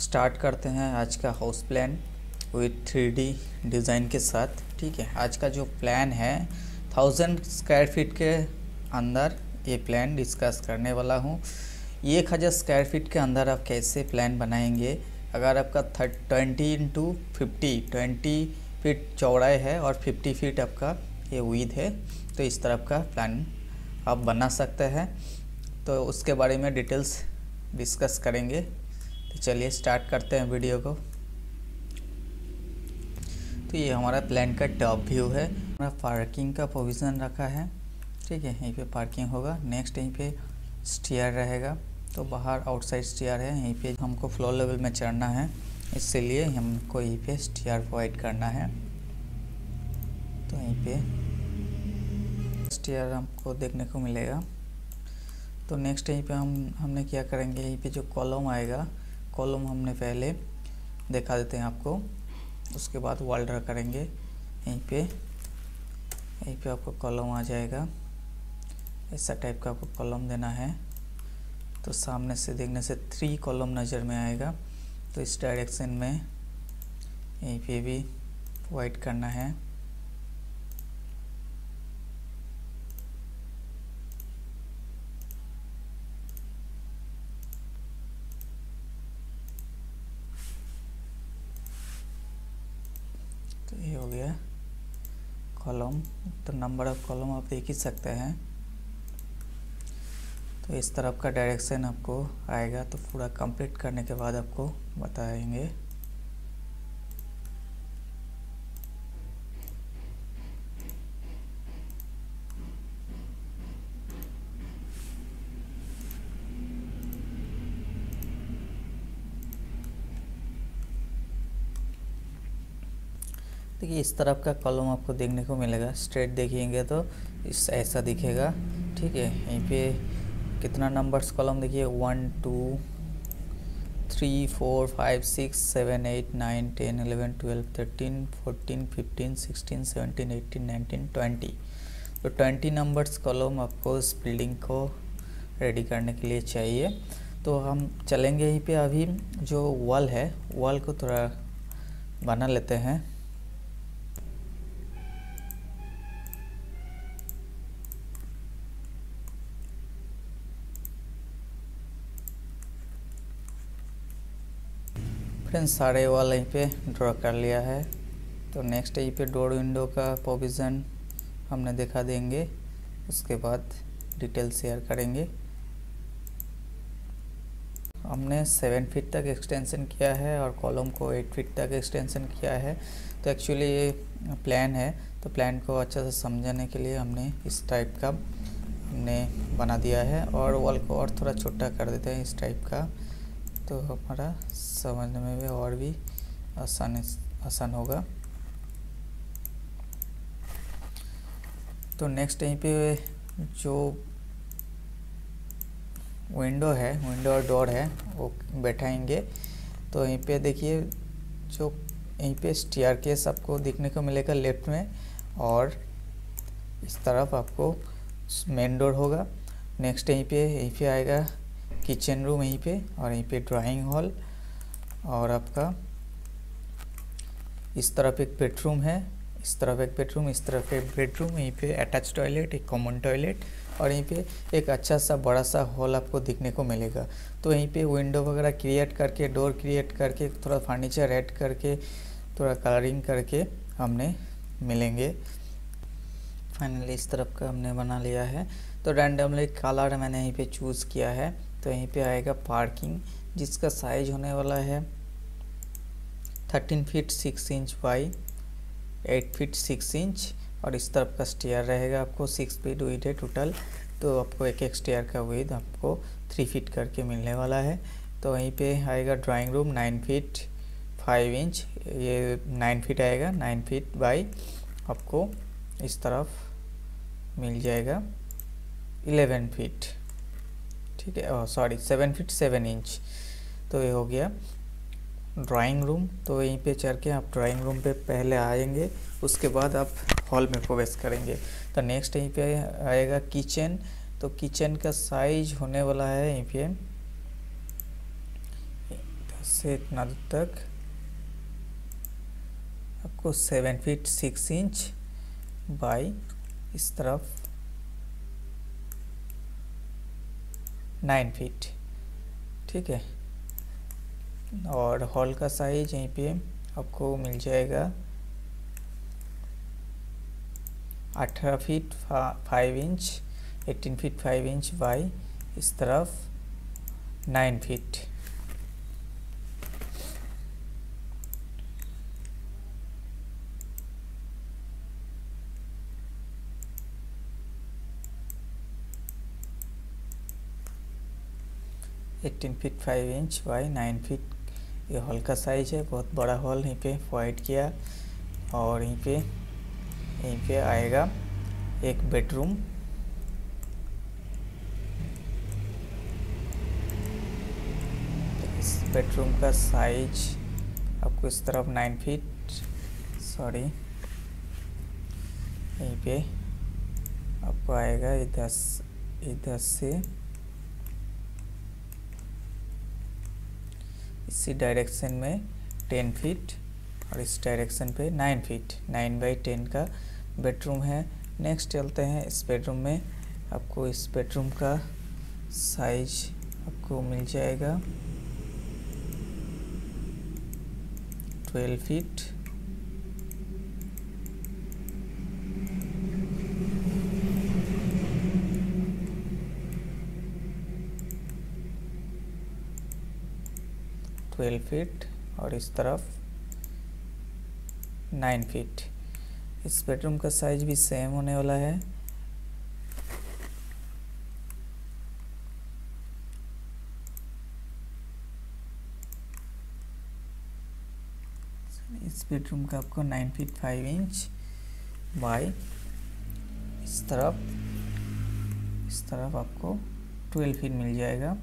Start करते हैं आज का house plan with 3D design के साथ। ठीक है, आज का जो प्लान है 1000 स्क्वायर फीट के अंदर ये प्लान डिस्कस करने वाला हूँ। 1000 स्क्वायर फीट के अंदर आप कैसे प्लान बनाएंगे। अगर आपका 20 फीट चौड़ाई है और 50 फीट आपका ये विड्थ है तो इस तरह का प्लान आप बना सकते हैं। तो उसके बारे में डिटेल्स डिस्कस करेंगे। तो चलिए स्टार्ट करते हैं वीडियो को। तो ये हमारा प्लान का टॉप व्यू है। हमारा पार्किंग का प्रोविज़न रखा है। ठीक है, यहीं पे पार्किंग होगा। नेक्स्ट यहीं पे स्टेयर रहेगा, तो बाहर आउटसाइड स्टेयर है। यहीं पे हमको फ्लोर लेवल में चढ़ना है, इसलिए हमको यहीं पे स्टेयर प्रोवाइड करना है। तो यहीं पे स्टेयर हमको देखने को मिलेगा। तो नेक्स्ट यहीं पे हमने क्या करेंगे, यहीं पे जो कॉलम आएगा, कॉलम हमने पहले दिखा देते हैं आपको। उसके बाद वॉल ड्रा करेंगे। यहीं पे आपको कॉलम आ जाएगा। ऐसा टाइप का आपको कॉलम देना है। तो सामने से देखने से 3 कॉलम नज़र में आएगा। तो इस डायरेक्शन में यहीं पे भी प्रोवाइड करना है। तो ये हो गया कॉलम। तो नंबर ऑफ कॉलम आप देख ही सकते हैं। तो इस तरफ का डायरेक्शन आपको आएगा। तो पूरा कंप्लीट करने के बाद आपको बताएंगे। देखिए इस तरफ का कॉलम आपको देखने को मिलेगा। स्ट्रेट देखेंगे तो इस ऐसा दिखेगा। ठीक है, यहीं पे कितना नंबर्स कॉलम देखिए 1 2 3 4 5 6 7 8 9 10 11 12 13 14 15 16 17 18 19 20। तो 20 नंबर्स कॉलम आपको इस बिल्डिंग को रेडी करने के लिए चाहिए। तो हम चलेंगे यहीं पे। अभी जो वॉल है, वॉल को थोड़ा बना लेते हैं। फ्रेंड्स सारे वॉल यहीं पे ड्रॉ कर लिया है। तो नेक्स्ट यहीं पे डोर विंडो का प्रोविज़न हमने दिखा देंगे। उसके बाद डिटेल शेयर करेंगे। हमने 7 फीट तक एक्सटेंशन किया है और कॉलम को 8 फीट तक एक्सटेंशन किया है। तो एक्चुअली ये प्लान है। तो प्लान को अच्छे से समझने के लिए हमने इस टाइप का हमने बना दिया है और वॉल को और थोड़ा छोटा कर देते हैं इस टाइप का। तो हमारा समझने में भी और भी आसान होगा। तो नेक्स्ट यहीं पे जो विंडो है, विंडो और डोर है, वो बैठाएंगे। तो यहीं पे देखिए जो यहीं पे स्टेयरकेस आपको देखने को मिलेगा लेफ्ट में, और इस तरफ आपको मेन डोर होगा। नेक्स्ट यहीं पे आएगा किचन रूम यहीं पे, और यहीं पे ड्राइंग हॉल, और आपका इस तरफ एक बेडरूम है, इस तरफ एक बेडरूम, इस तरफ एक बेडरूम, यहीं पे अटैच टॉयलेट, एक कॉमन टॉयलेट, और यहीं पे एक अच्छा सा बड़ा सा हॉल आपको दिखने को मिलेगा। तो यहीं पे विंडो वगैरह क्रिएट करके, डोर क्रिएट करके, थोड़ा फर्नीचर ऐड करके, थोड़ा कलरिंग करके हमने मिलेंगे। फाइनली इस तरफ का हमने बना लिया है। तो रैंडमली कलर मैंने यहीं पे चूज़ किया है। तो यहीं पे आएगा पार्किंग, जिसका साइज होने वाला है 13 feet 6 inch by 8 feet 6 inch, और इस तरफ का स्टेयर रहेगा आपको 6 फीट विड्थ है टोटल। तो आपको एक स्टेयर का विड्थ आपको 3 फीट करके मिलने वाला है। तो वहीं पे आएगा ड्राइंग रूम 9 फीट 5 इंच, ये 9 फीट आएगा, 9 फीट बाई आपको इस तरफ मिल जाएगा 11 फीट। ठीक है, सॉरी 7 फीट 7 इंच। तो ये हो गया ड्राइंग रूम। तो यहीं पे चढ़ के आप ड्राइंग रूम पे पहले आएंगे, उसके बाद आप हॉल में प्रवेश करेंगे। तो नेक्स्ट यहीं पे आएगा किचन। तो किचन का साइज होने वाला है यहीं पे इससे इतना दूर तक आपको 7 फीट 6 इंच बाई इस तरफ 9 फीट, ठीक है। और हॉल का साइज यहीं पे आपको मिल जाएगा 18 feet 5 inch 18 feet 5 inch by इस तरफ 9 feet. Eighteen feet 5 inch by 9 feet ये हॉल का साइज है। बहुत बड़ा हॉल यहीं पे प्रोवाइड किया। और यहीं पे आएगा एक बेडरूम, इस बेडरूम का साइज आपको इस तरफ 9 फीट सॉरी यहीं पे आपको आएगा इधर से इसी डायरेक्शन में 10 फीट और इस डायरेक्शन पे 9 फीट 9 बाई 10 का बेडरूम है। नेक्स्ट चलते हैं इस बेडरूम में। आपको इस बेडरूम का साइज आपको मिल जाएगा 12 फीट और इस तरफ 9 फीट। इस बेडरूम का साइज भी सेम होने वाला है। इस बेडरूम का आपको 9 फीट 5 इंच बाई इस तरफ आपको 12 फीट मिल जाएगा,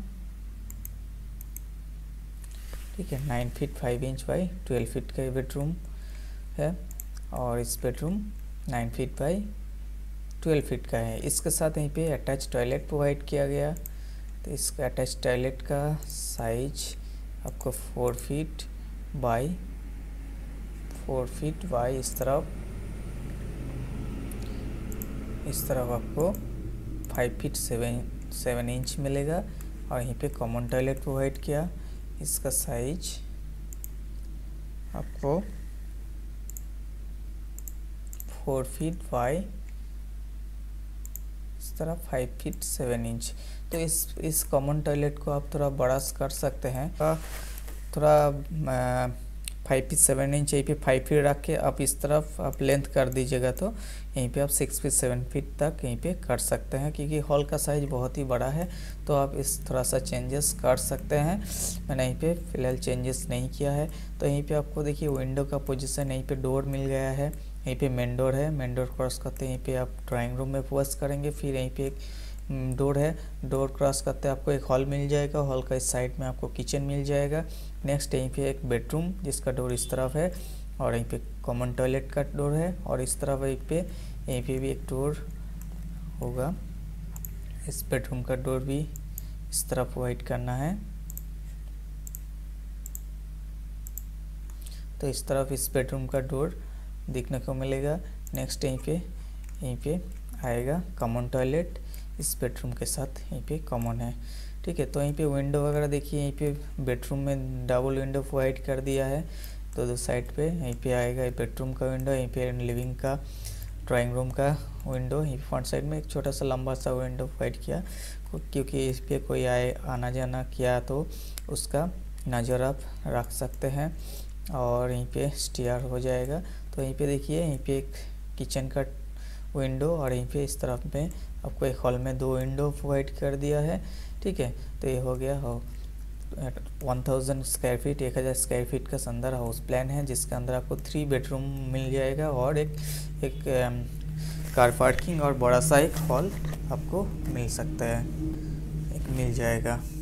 ठीक है। 9 फीट 5 इंच बाई 12 फीट का ये बेडरूम है। और इस बेडरूम 9 फीट बाई 12 फीट का है। इसके साथ यहीं पे अटैच टॉयलेट प्रोवाइड किया गया। तो इसका अटैच टॉयलेट का साइज आपको 4 फीट बाई इस तरफ आपको 5 फीट 7 इंच मिलेगा। और यहीं पे कॉमन टॉयलेट प्रोवाइड किया। इसका साइज आपको 4 फीट बाई इस तरह 5 फीट 7 इंच। तो इस कॉमन टॉयलेट को आप थोड़ा बड़ा कर सकते हैं। थोड़ा 5 फीट 7 इंच यहीं पे 5 फीट रख के आप इस तरफ आप लेंथ कर दीजिएगा तो यहीं पे आप 6 फीट 7 फीट तक यहीं पे कर सकते हैं। क्योंकि हॉल का साइज बहुत ही बड़ा है तो आप इस थोड़ा सा चेंजेस कर सकते हैं। मैंने यहीं पे फ़िलहाल चेंजेस नहीं किया है। तो यहीं पे आपको देखिए विंडो का पोजीशन, यहीं पे डोर मिल गया है। यहीं पे मेन डोर है। मेन डोर क्रॉस करते यहीं पे आप ड्राइंग रूम में प्रवेश करेंगे। फिर यहीं पे एक डोर है। डोर क्रॉस करते आपको एक हॉल मिल जाएगा। हॉल का इस साइड में आपको किचन मिल जाएगा। नेक्स्ट यहीं पे एक बेडरूम जिसका डोर इस तरफ है। और यहीं पे कॉमन टॉयलेट का डोर है। और इस तरफ यहीं पे भी एक डोर होगा। इस बेडरूम का डोर भी इस तरफ प्रोवाइड करना है। तो इस तरफ इस बेडरूम का डोर दिखने को मिलेगा। नेक्स्ट यहीं पे आएगा कॉमन टॉयलेट। इस बेडरूम के साथ यहीं पे कॉमन है, ठीक है। तो यहीं पे विंडो वगैरह देखिए, यहीं पे बेडरूम में डबल विंडो प्रोवाइड कर दिया है। तो दो साइड पे यहीं पे आएगा बेडरूम का विंडो, यहीं पे लिविंग का, ड्राइंग रूम का विंडो। यहीं फ्रंट साइड में एक छोटा सा लंबा सा विंडो प्रोवाइड किया, क्योंकि इस पे कोई आना जाना किया तो उसका नज़र आप रख सकते हैं। और यहीं पे स्टेयर हो जाएगा। तो यहीं पे देखिए, यहीं पे एक किचन का विंडो और यहीं पे इस तरफ में आपको एक हॉल में 2 विंडो प्रोवाइड कर दिया है, ठीक है। तो ये हो गया 1000 स्क्वायर फीट 1000 स्क्वायर फीट का अंदर हाउस प्लान है, जिसके अंदर आपको 3 बेडरूम मिल जाएगा और एक कार पार्किंग और बड़ा सा एक हॉल आपको मिल सकता है, एक मिल जाएगा।